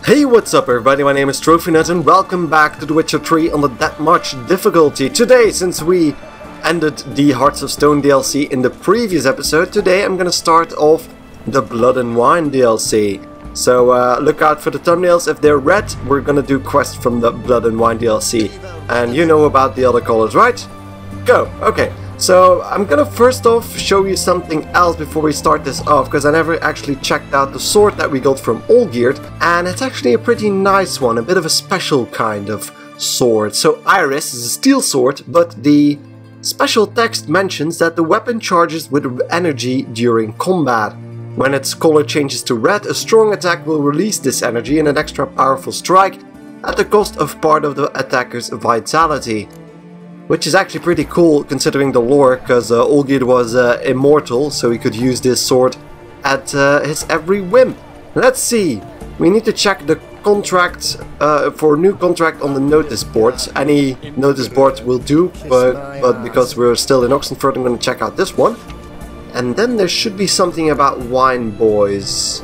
Hey, what's up everybody, my name is Toussaint and welcome back to The Witcher 3 on the that much difficulty. Today, since we ended the Hearts of Stone DLC in the previous episode, today I'm gonna start off the Blood and Wine DLC. So look out for the thumbnails, if they're red, we're gonna do quests from the Blood and Wine DLC. And you know about the other colors, right? Go! Okay. So, I'm gonna first off show you something else before we start this off, because I never actually checked out the sword that we got from Olgierd, and it's actually a pretty nice one, a bit of a special kind of sword. So Iris is a steel sword, but the special text mentions that the weapon charges with energy during combat. When its color changes to red, a strong attack will release this energy in an extra powerful strike at the cost of part of the attacker's vitality. Which is actually pretty cool considering the lore, because Olgierd was immortal, so he could use this sword at his every whim. Let's see, we need to check the contract for a new contract on the notice boards. Any notice board will do, but because we're still in Oxenford, I'm going to check out this one. And then there should be something about wine boys.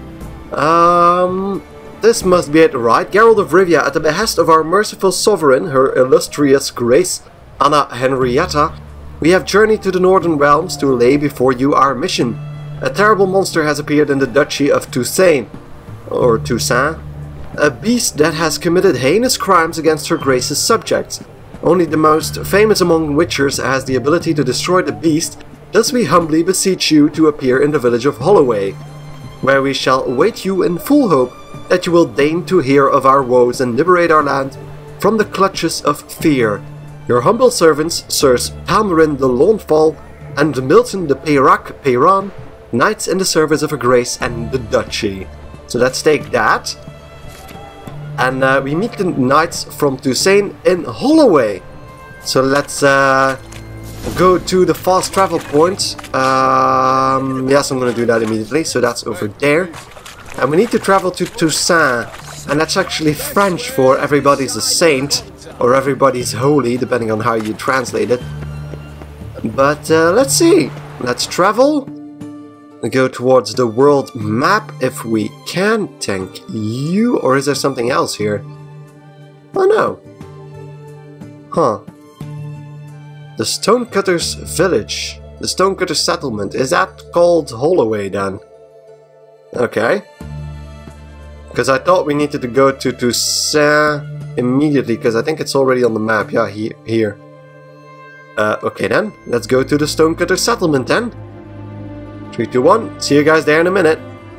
This must be it, right? Geralt of Rivia, at the behest of our merciful sovereign, her illustrious grace, Anna Henrietta, we have journeyed to the Northern Realms to lay before you our mission. A terrible monster has appeared in the Duchy of Toussaint, or Toussaint, a beast that has committed heinous crimes against her grace's subjects. Only the most famous among witchers has the ability to destroy the beast, thus we humbly beseech you to appear in the village of Holloway, where we shall await you in full hope that you will deign to hear of our woes and liberate our land from the clutches of fear. Your humble servants, Sirs Palmerin de Lawnfall and Milton de Peyran, knights in the service of her grace and the duchy. So let's take that. And we meet the knights from Toussaint in Holloway. So let's go to the fast travel point. Yes, I'm going to do that immediately. So that's over there. And we need to travel to Toussaint. And that's actually French for everybody's a saint. Or everybody's holy, depending on how you translate it. But let's see. Let's travel. Go towards the world map if we can. Thank you. Or is there something else here? Oh no. Huh. The Stonecutters Village. The Stonecutters Settlement. Is that called Holloway then? Okay. Because I thought we needed to go to Toussaint immediately, because I think it's already on the map. Yeah, here. Okay then, let's go to the Stonecutter Settlement then. 3, 2, 1, see you guys there in a minute.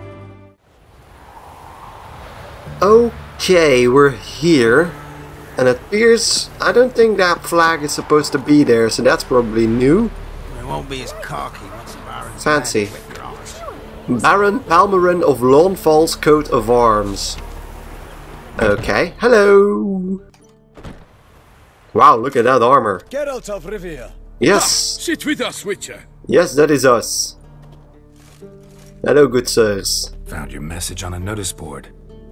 Okay, we're here. And it appears, I don't think that flag is supposed to be there, so that's probably new. It won't be as cocky once the Baron's fancy. back. Baron Palmerin of Lawnfall's coat of arms. Okay, hello! Wow, look at that armor. Geralt of Rivia. Yes! Sit with us, Witcher. Yes, that is us. Hello, good sirs. Found your message on a notice board.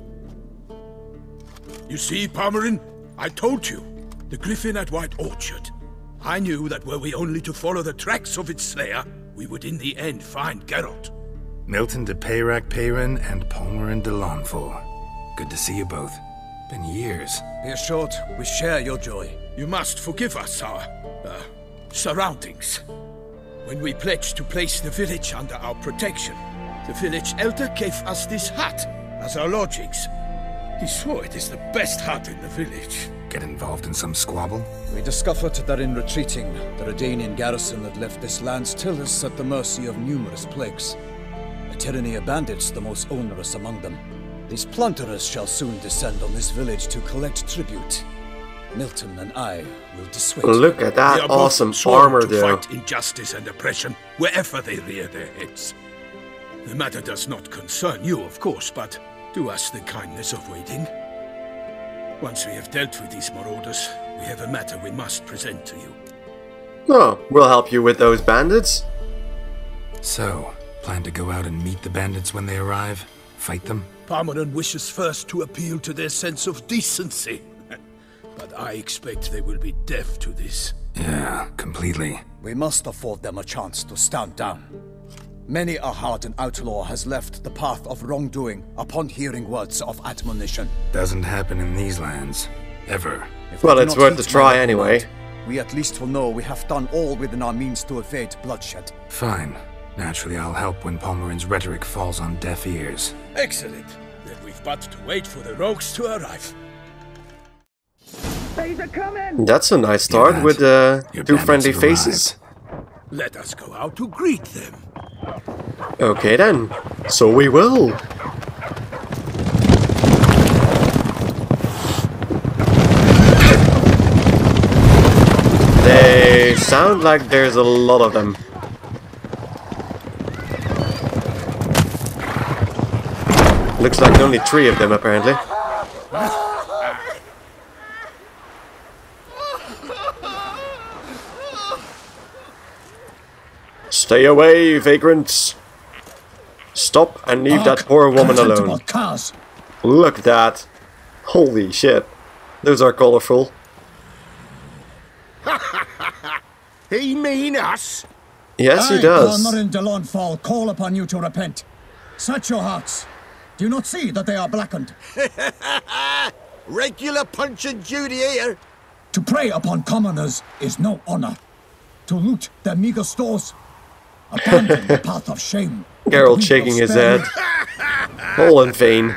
You see, Palmerin, I told you. The griffin at White Orchard. I knew that were we only to follow the tracks of its slayer, we would in the end find Geralt. Milton de Peyran and Palmerin de Lawnfall. Good to see you both. Been years. Be assured, we share your joy. You must forgive us our surroundings. When we pledged to place the village under our protection, the village elder gave us this hut as our lodgings. He swore it is the best hut in the village. Get involved in some squabble? We discovered that in retreating, the Redanian garrison that left this land still is at the mercy of numerous plagues. A tyranny of bandits, the most onerous among them. These plunderers shall soon descend on this village to collect tribute. Milton and I will dissuade. Look at that They are awesome both sworn armor to there. fight injustice and oppression wherever they rear their heads. The matter does not concern you, of course, but do us the kindness of waiting. Once we have dealt with these marauders, we have a matter we must present to you. Oh, we'll help you with those bandits. So, plan to go out and meet the bandits when they arrive? Fight them? Palmerin wishes first to appeal to their sense of decency. But I expect they will be deaf to this. Yeah, completely. We must afford them a chance to stand down. Many a hardened outlaw has left the path of wrongdoing upon hearing words of admonition. Doesn't happen in these lands. Ever. If Well, we do it's not worth heed a try my anyway. command, we at least will know we have done all within our means to evade bloodshed. Fine. Naturally, I'll help when Palmerin's rhetoric falls on deaf ears. Excellent. Then we've but to wait for the rogues to arrive. That's a nice start Your with bandits two friendly faces. Let us go out to greet them. Okay then, so we will. They sound like there's a lot of them. Looks like only 3 of them apparently. Stay away, vagrants! Stop and leave that poor woman alone. Look at that. Holy shit. Those are colorful. He mean us? Yes, he does. in Delonfall call upon you to repent. Set your hearts. Do you not see that they are blackened? Regular punch and duty here. To prey upon commoners is no honor. To loot their meager stores, abandon the path of shame. Geralt shaking his head. All in vain.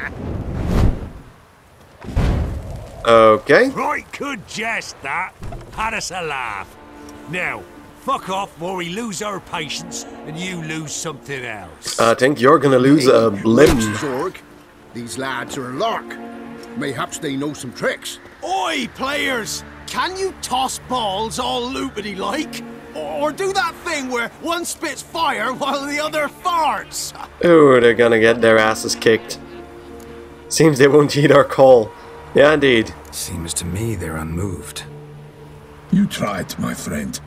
Okay. Right good jest, that. Had us a laugh. Now, fuck off or we lose our patience and you lose something else. I think you're gonna lose a limb. Zorg. These lads are a lark. Mayhaps they know some tricks. Oi, players! Can you toss balls all loopity like? Or do that thing where one spits fire while the other farts? Oh, they're gonna get their asses kicked. Seems they won't heed our call. Yeah, indeed. Seems to me they're unmoved. You tried, my friend.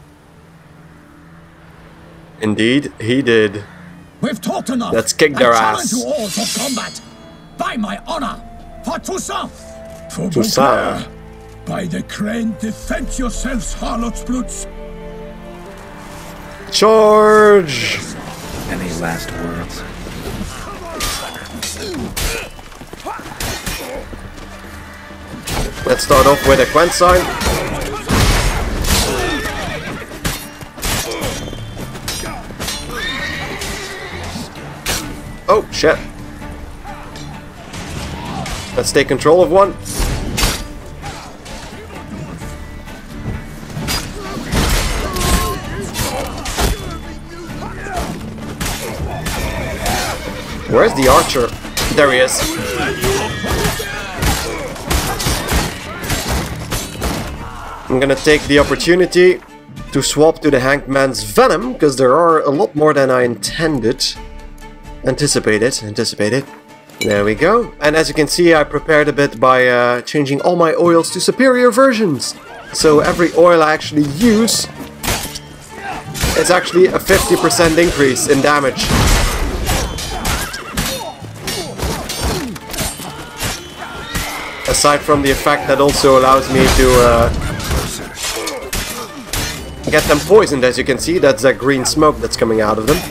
Indeed, he did. We've talked enough. Let's kick their I ass. challenge you all to combat. By my honor. For Toussaint. For Toussaint. Beauclair. By the crane, defend yourselves, harlots bloods. Charge! Any last words? Let's start off with a Quen sign. Oh, shit. Let's take control of one. Where's the archer? There he is. I'm gonna take the opportunity to swap to the Hanged Man's Venom, because there are a lot more than I anticipated. There we go. And as you can see, I prepared a bit by changing all my oils to superior versions. So every oil I actually use, it's actually a 50% increase in damage. Aside from the effect that also allows me to get them poisoned. As you can see, that's that green smoke that's coming out of them.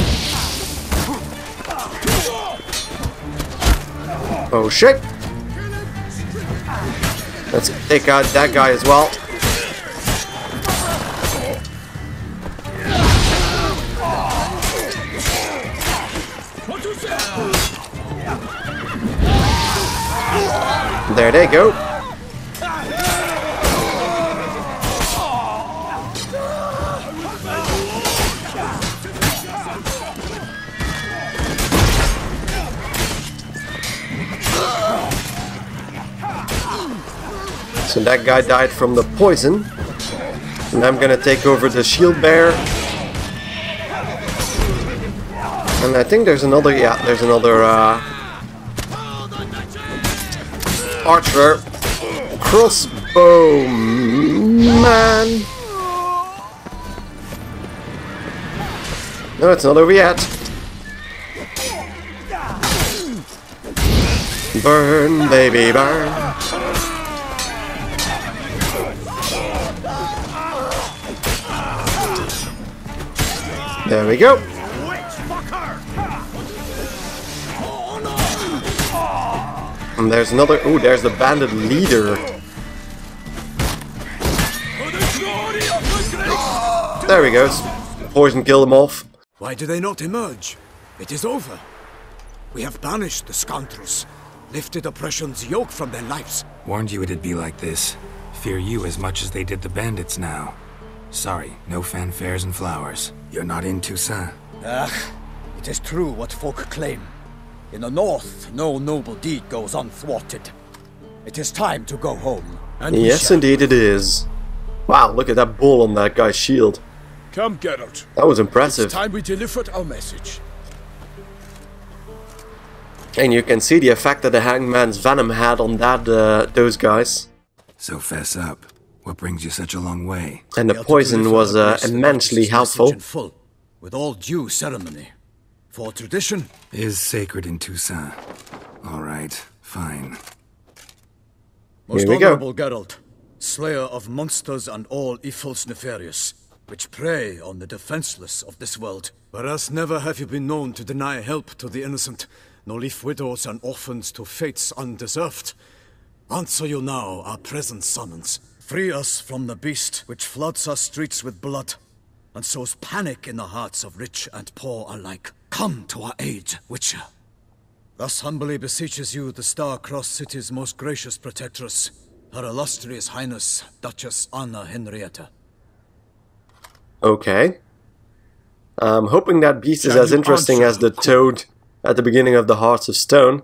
Oh shit! Let's take out that guy as well. There they go. So that guy died from the poison. And I'm gonna take over the shield bearer. And I think there's another, yeah, there's another archer. Crossbow man. No, it's not over yet. Burn, baby, burn. There we go. And there's another... Oh, there's the bandit leader. There he goes. Poison killed him off. Why do they not emerge? It is over. We have banished the scoundrels, lifted oppression's yoke from their lives. Warned you it'd be like this. Fear you as much as they did the bandits now. Sorry, no fanfares and flowers. You're not in Toussaint. It is true what folk claim. In the north, no noble deed goes unthwarted. It is time to go home. And yes, indeed it is. Wow, look at that bull on that guy's shield. Come, Geralt. That was impressive. It's time we delivered our message. And you can see the effect that the hangman's venom had on that those guys. So fess up. What brings you such a long way? And the poison was immensely helpful. Full, with all due ceremony. For tradition is sacred in Toussaint. All right, fine. Most Here we go. honorable Geralt, slayer of monsters and all evils nefarious, which prey on the defenseless of this world. Whereas never have you been known to deny help to the innocent, nor leave widows and orphans to fates undeserved. Answer you now our present summons. Free us from the beast which floods our streets with blood, and sows panic in the hearts of rich and poor alike. Come to our aid, Witcher. Thus humbly beseeches you the Star-Crossed City's most gracious protectress, Her Illustrious Highness, Duchess Anna Henrietta. Okay. I'm hoping that beast is as interesting as the toad at the beginning of the Hearts of Stone.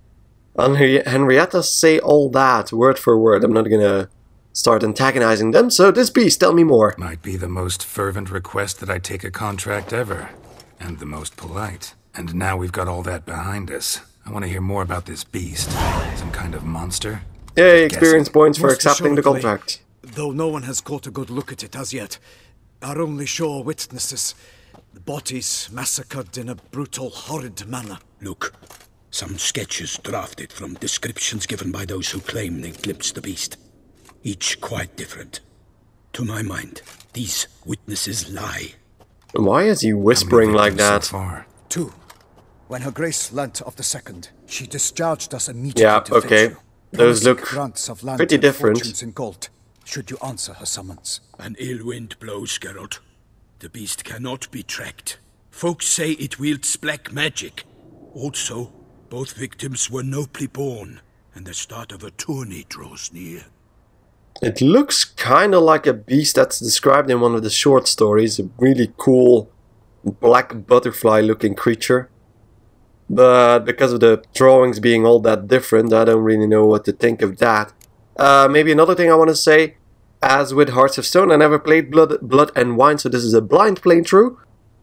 Henrietta say all that, word for word. I'm not gonna start antagonizing them, so this beast, tell me more. Might be the most fervent request that I take a contract ever. And the most polite. And now we've got all that behind us. I want to hear more about this beast. Some kind of monster? Yay, experience points for Most accepting the assuredly, contract. Though no one has caught a good look at it as yet. Our only sure witnesses. The bodies massacred in a brutal, horrid manner. Look, some sketches drafted from descriptions given by those who claim they glimpsed the beast. Each quite different. To my mind, these witnesses lie. Why is he whispering like that? So far? 2. When Her Grace learnt of the second, she discharged us immediately Yeah, to okay. fetch you. Those Promising look grants of land pretty and different. fortunes in gold, should you answer her summons. An ill wind blows, Geralt. The beast cannot be tracked. Folks say it wields black magic. Also, both victims were nobly born, and the start of a tourney draws near. It looks kind of like a beast that's described in one of the short stories. A really cool black butterfly looking creature. But because of the drawings being all that different, I don't really know what to think of that. Maybe another thing I want to say, as with Hearts of Stone, I never played Blood and Wine, so this is a blind playthrough.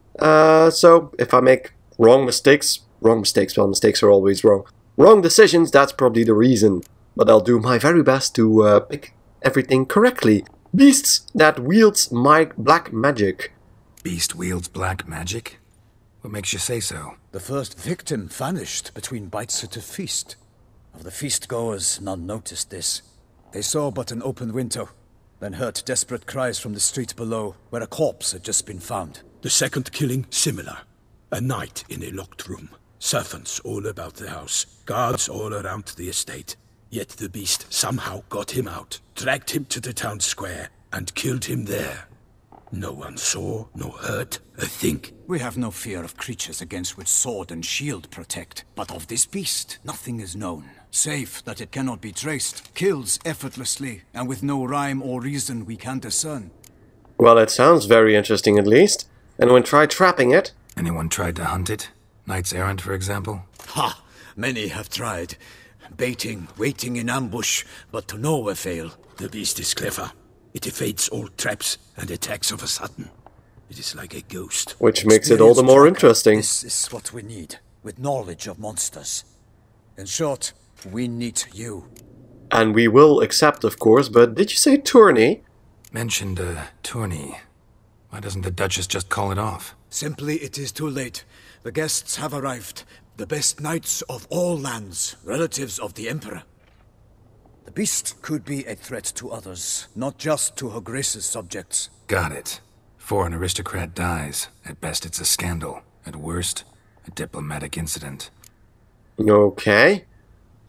So if I make wrong mistakes, well, mistakes are always wrong. Wrong decisions, that's probably the reason. But I'll do my very best to pick everything correctly. Beasts that wields my black magic. Beast wields black magic? What makes you say so? The first victim vanished between bites at a feast. Of the feast-goers, none noticed this. They saw but an open window, then heard desperate cries from the street below, where a corpse had just been found. The second killing, similar. A night in a locked room. Servants all about the house. Guards all around the estate. Yet the beast somehow got him out, dragged him to the town square, and killed him there. No one saw, nor heard a thing. We have no fear of creatures against which sword and shield protect. But of this beast, nothing is known, save that it cannot be traced, kills effortlessly, and with no rhyme or reason we can discern. Well, it sounds very interesting at least. Anyone tried trapping it? Anyone tried to hunt it? Knights errant, for example? Ha! Many have tried. Baiting, waiting in ambush, but to no avail. The beast is clever. It evades all traps and attacks of a sudden. It is like a ghost. Which makes it all the more interesting. This is what we need, with knowledge of monsters. In short, we need you. And we will accept, of course, but did you say tourney? Mentioned a tourney. Why doesn't the Duchess just call it off? Simply, it is too late. The guests have arrived. The best knights of all lands, relatives of the Emperor. The beast could be a threat to others, not just to Her Grace's subjects. Got it. Before an aristocrat dies, at best it's a scandal. At worst, a diplomatic incident. Okay.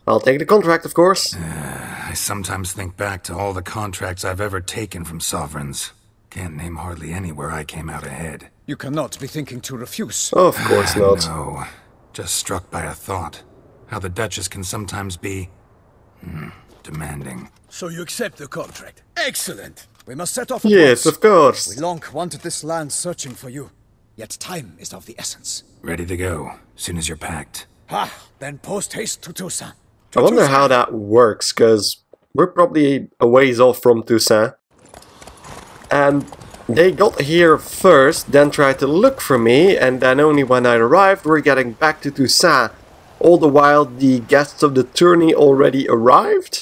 I'll take the contract, of course. I sometimes think back to all the contracts I've ever taken from sovereigns. Can't name hardly any where I came out ahead. You cannot be thinking to refuse. Of course not. No, just struck by a thought. How the Duchess can sometimes be... demanding. So you accept the contract? Excellent! We must set off at Yes, once. of course. We long wanted this land searching for you. Yet time is of the essence. Ready to go, soon as you're packed. Ah, then post haste to Toussaint. I wonder how that works, because we're probably a ways off from Toussaint. And they got here first, then tried to look for me, and then only when I arrived we're getting back to Toussaint. All the while the guests of the tourney already arrived?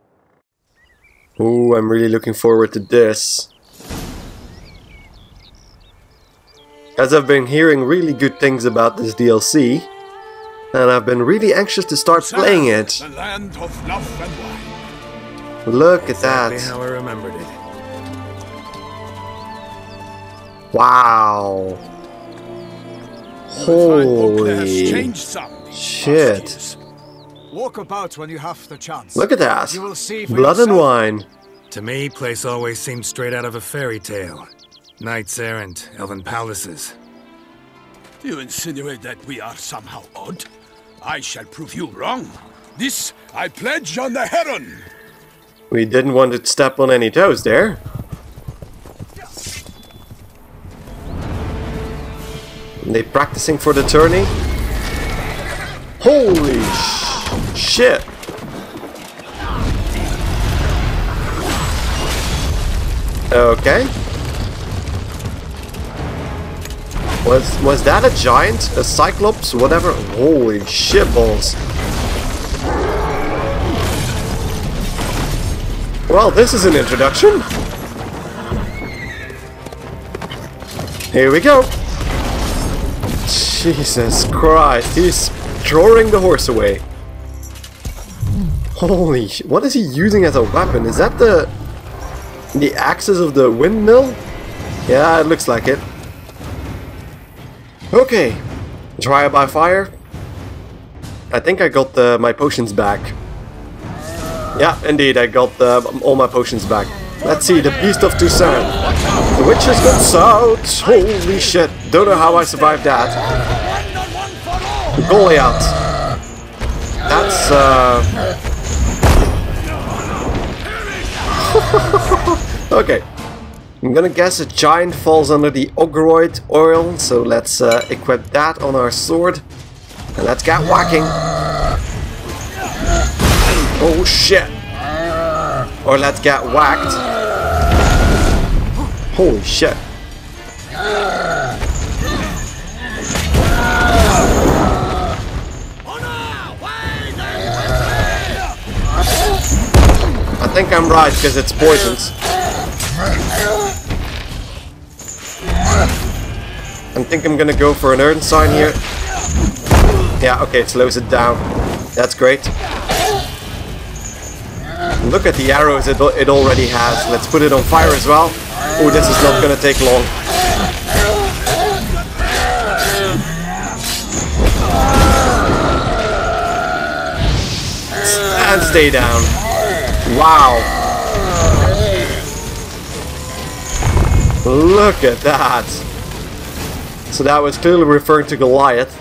Ooh, I'm really looking forward to this. As I've been hearing really good things about this DLC, and I've been really anxious to start playing it. The land of love and wine. Look at that. Exactly how I remembered it. Wow. Holy shit. Walk about when you have the chance. Look at that. You will see for Blood and yourself. wine. To me, place always seemed straight out of a fairy tale. Knights errant, elven palaces. You insinuate that we are somehow odd? I shall prove you wrong. This I pledge on the Heron. We didn't want to step on any toes there. They practicing for the tourney? Holy shit! Okay. Was that a giant? A cyclops? Whatever? Holy shit balls. Well, this is an introduction. Here we go. Jesus Christ, he's throwing the horse away. Holy sh... What is he using as a weapon? Is that the axis of the windmill? Yeah, it looks like it. Okay, trial by fire. I think I got my potions back. Yeah, indeed, I got all my potions back. Let's see, the Beast of Toussaint. The witch has gone south. Holy shit, don't know how I survived that. Goliath. That's okay. I'm gonna guess a giant falls under the Ogroid oil, so let's equip that on our sword. And let's get whacking. Oh shit. Or let's get whacked. Holy shit. I think I'm right, because it's poisons. I think I'm gonna go for an Earth sign here. Yeah, okay, it slows it down. That's great. Look at the arrows it already has. Let's put it on fire as well. Oh, this is not gonna take long. And stay down. Wow. Look at that. So that was clearly referring to Goliath.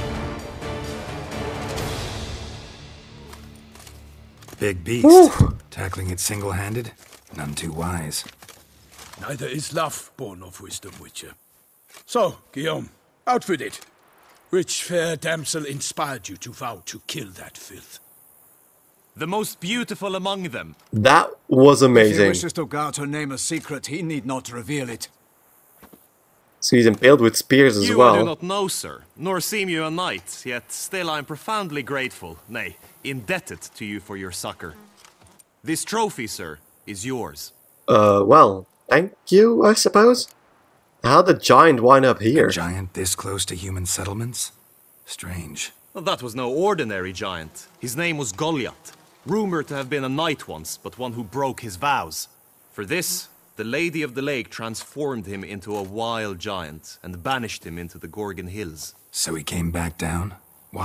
Big beast. Whew. Tackling it single-handed? None too wise. Neither is love born of wisdom, Witcher. So, Guillaume, out with it. Which fair damsel inspired you to vow to kill that filth? The most beautiful among them. That was If he amazing. wishes to guard her name a secret, he need not reveal it. So he's impaled with spears as You I do well. not know, sir, nor seem you a knight, yet still I am profoundly grateful, nay, indebted to you for your succor. This trophy, sir, is yours. Well, thank you, I suppose. How'd the giant wind up here? A giant this close to human settlements? Strange. Well, that was no ordinary giant. His name was Goliath, rumored to have been a knight once, but one who broke his vows. For this, the Lady of the Lake transformed him into a wild giant and banished him into the Gorgon Hills. So he came back down? Why?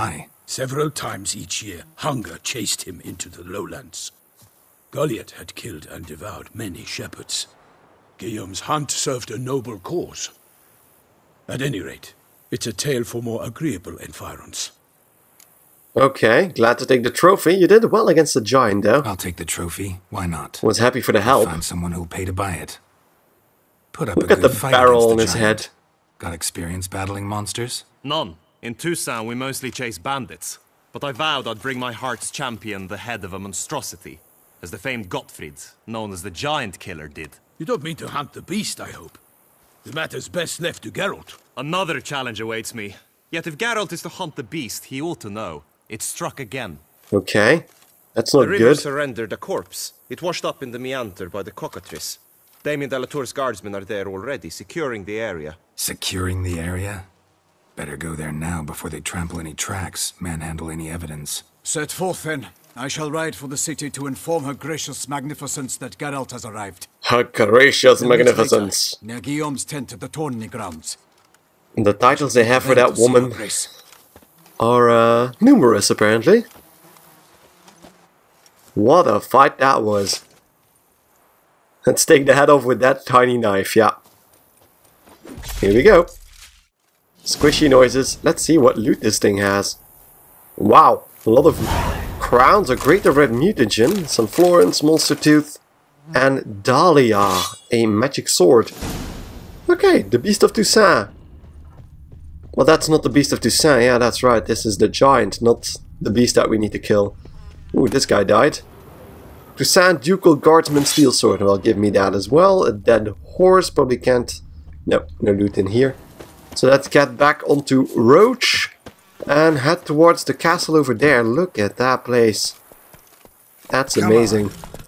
Several times each year, hunger chased him into the lowlands. Goliath had killed and devoured many shepherds. Guillaume's hunt served a noble cause. At any rate, it's a tale for more agreeable environs. Okay, glad to take the trophy. You did well against the giant, though. I'll take the trophy. Why not? Was happy for the help. Find someone who'll pay to buy it. Put up Look a at the good fight barrel against on the his giant. head. Got experience battling monsters? None. In Toussaint, we mostly chase bandits. But I vowed I'd bring my heart's champion the head of a monstrosity, as the famed Gottfried, known as the Giant Killer, did. You don't mean to hunt the beast, I hope. The matter's best left to Geralt. Another challenge awaits me. Yet if Geralt is to hunt the beast, he ought to know. It struck again. Okay, that's not The river good. surrendered a corpse. It washed up in the meander by the cockatrice. Damien de la Tour's guardsmen are there already, securing the area. Securing the area? Better go there now before they trample any tracks, manhandle any evidence. Set forth then. I shall ride for the city to inform her gracious magnificence that Geralt has arrived. Her gracious Then meet magnificence. later, near Guillaume's tent at the tourney grounds. The titles they have for Then that to see your woman grace. are numerous, apparently. What a fight that was. Let's take the head off with that tiny knife, yeah. Here we go. Squishy noises. Let's see what loot this thing has. Wow, a lot of crowns, a greater red mutagen, some florins, monster tooth, and Dahlia, a magic sword. Okay, the Beast of Toussaint. Well, that's not the Beast of Toussaint, yeah, that's right. This is the giant, not the beast that we need to kill. Ooh, this guy died. Toussaint Ducal Guardsman Steel Sword, well, give me that as well. A dead horse, probably can't... No, no loot in here. So let's get back onto Roach and head towards the castle over there. Look at that place. That's amazing.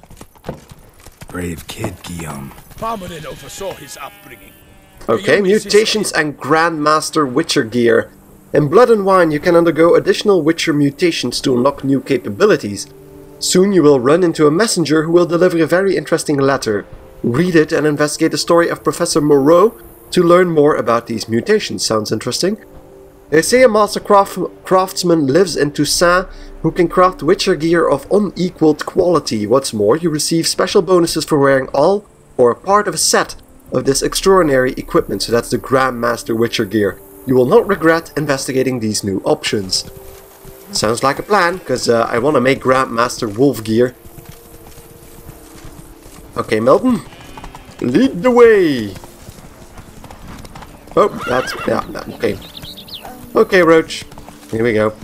Brave kid, Guillaume. Parmanin oversaw his upbringing. Okay, Guillaume is his mutations and Grandmaster Witcher gear. In Blood and Wine you can undergo additional Witcher mutations to unlock new capabilities. Soon you will run into a messenger who will deliver a very interesting letter. Read it and investigate the story of Professor Moreau to learn more about these mutations. Sounds interesting. They say a master craftsman lives in Toussaint who can craft Witcher gear of unequaled quality. What's more, you receive special bonuses for wearing all or a part of a set of this extraordinary equipment. So that's the Grandmaster Witcher gear. You will not regret investigating these new options. Sounds like a plan, because I want to make Grandmaster Wolf gear. Okay, Milton. Lead the way! Oh, that's... yeah, okay. Okay, Roach. Here we go.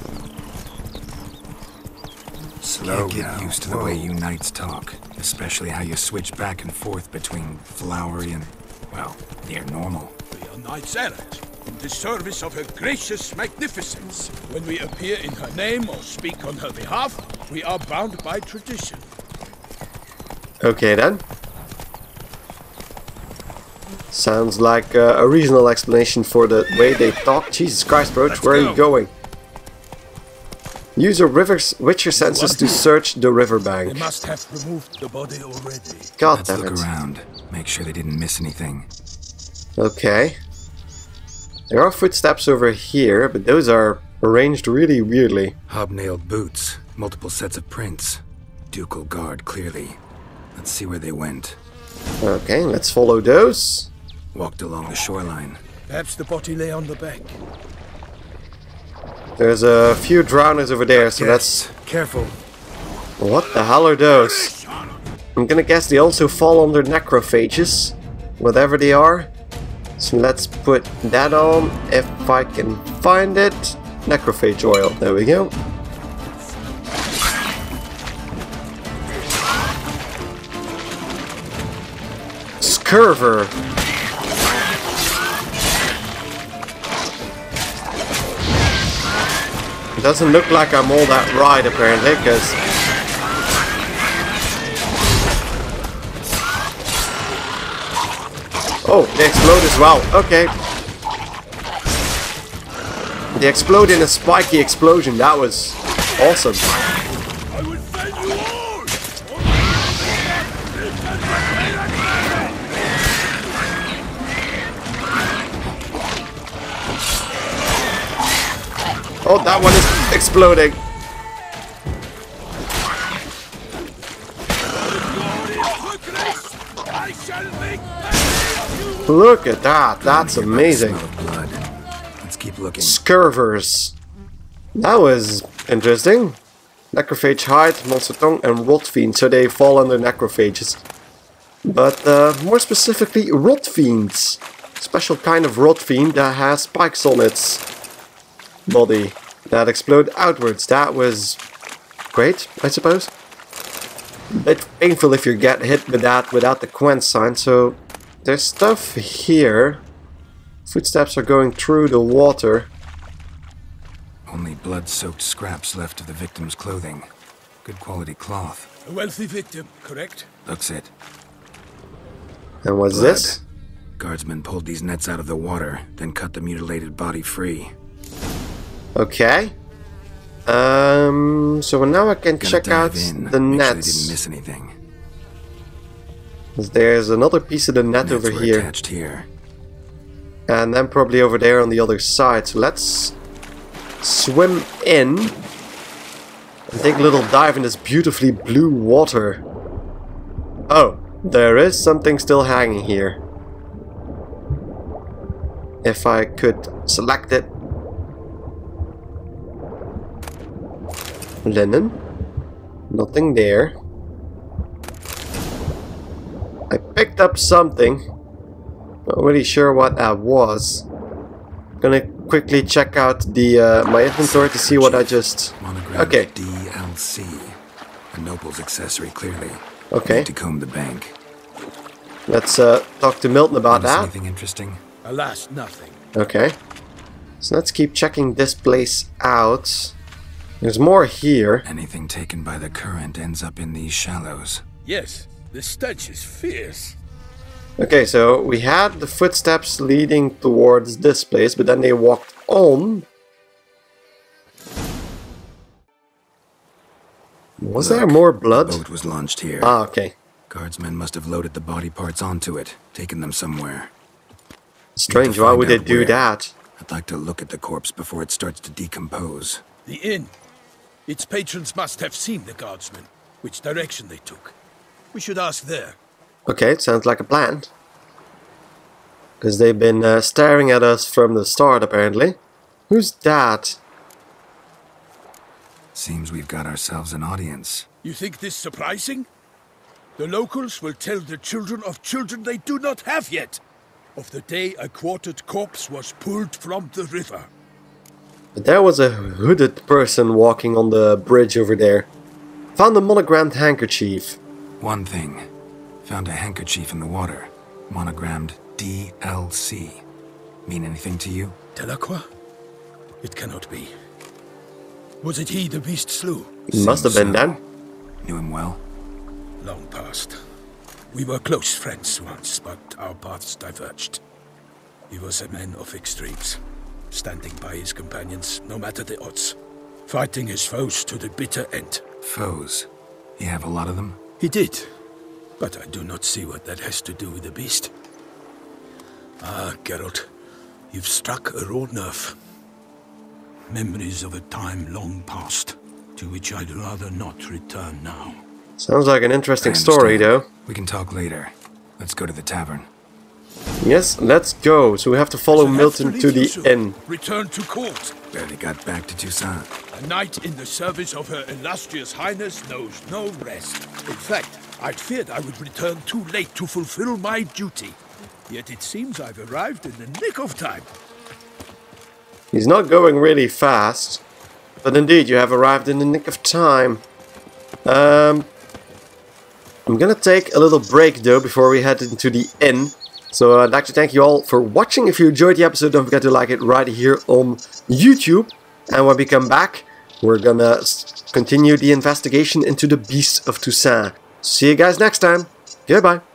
Slow get used to the way you knights talk. Especially how you switch back and forth between flowery and, well, near normal. We are knights errant, in the service of her gracious magnificence. When we appear in her name or speak on her behalf, we are bound by tradition. Okay then. Sounds like a reasonable explanation for the way they talk. Jesus Christ, Roach, where are you going? Use your Witcher senses to search the riverbank. They must have removed the body already. God Let's damn look it. around. Make sure they didn't miss anything. Okay. There are footsteps over here, but those are arranged really weirdly. Hobnailed boots. Multiple sets of prints. Ducal guard, clearly. Let's see where they went. Okay, let's follow those. Walked along the shoreline. Perhaps the body lay on the bank. There's a few drowners over there, so that's... Careful. What the hell are those? I'm gonna guess they also fall under necrophages, whatever they are. So let's put that on, if I can find it. Necrophage oil, there we go. Scurver. It doesn't look like I'm all that right, apparently, because... Oh, they explode as well. Okay. They explode in a spiky explosion. That was awesome. I will fend you all! Oh, that one is exploding. Look at that. That's amazing. Let's keep looking. Scurvers. That was interesting. Necrophage hide, monster tongue, and rot fiend. So they fall under necrophages. But more specifically, rot fiends. Special kind of rot fiend that has spikes on its body that explode outwards. That was great, I suppose. It's painful if you get hit with that without the quench sign. So there's stuff here. Footsteps are going through the water. Only blood-soaked scraps left of the victim's clothing. Good quality cloth. A wealthy victim, correct? Looks it. And what's Blood. this? Guardsmen pulled these nets out of the water, then cut the mutilated body free. Okay. So now I can check out the Make sure they nets. didn't miss anything. There's another piece of the net Nets over were here. attached here. And then probably over there on the other side. So let's swim in and take a little dive in this beautifully blue water. Oh, there is something still hanging here. If I could select it. Linen. Nothing there. I picked up something. Not really sure what that was. Gonna quickly check out the my inventory to see what I just... Okay. DLC. A noble's accessory, clearly. Okay. Need to comb the bank. Let's talk to Milton about Notice that. anything interesting? Alas, nothing. Okay. So let's keep checking this place out. There's more here. Anything taken by the current ends up in these shallows. Yes, the stench is fierce. Okay, so we had the footsteps leading towards this place, but then they walked on. Was there more blood? The boat was launched here. Ah, okay. Guardsmen must have loaded the body parts onto it, taken them somewhere. Strange, to why find would they out do where. that? I'd like to look at the corpse before it starts to decompose. The inn. Its patrons must have seen the guardsmen, which direction they took. We should ask there. Okay, it sounds like a plan. Because they've been staring at us from the start, apparently. Who's that? Seems we've got ourselves an audience. You think this surprising? The locals will tell the children of children they do not have yet, of the day a quartered corpse was pulled from the river. But there was a hooded person walking on the bridge over there. Found a monogrammed handkerchief. One thing. Found a handkerchief in the water. Monogrammed DLC. Mean anything to you? Delacroix? It cannot be. Was it he the beast slew? Must have been so. then. Knew him well? Long past. We were close friends once, but our paths diverged. He was a man of extremes, standing by his companions, no matter the odds. Fighting his foes to the bitter end. Foes? You have a lot of them? He did, but I do not see what that has to do with the beast. Ah, Geralt, you've struck a raw nerve. Memories of a time long past, to which I'd rather not return now. Sounds like an interesting I story, understand. though. We can talk later. Let's go to the tavern. Yes, let's go. So we have to follow Milton to the inn. Return to court. Barely got back to Toussaint. A knight in the service of her illustrious highness knows no rest. In fact, I'd feared I would return too late to fulfill my duty. Yet it seems I've arrived in the nick of time. He's not going really fast. But indeed, you have arrived in the nick of time. I'm gonna take a little break though before we head into the inn. So I'd like to thank you all for watching. If you enjoyed the episode, don't forget to like it right here on YouTube. And when we come back, we're gonna continue the investigation into the Beast of Toussaint. See you guys next time. Goodbye.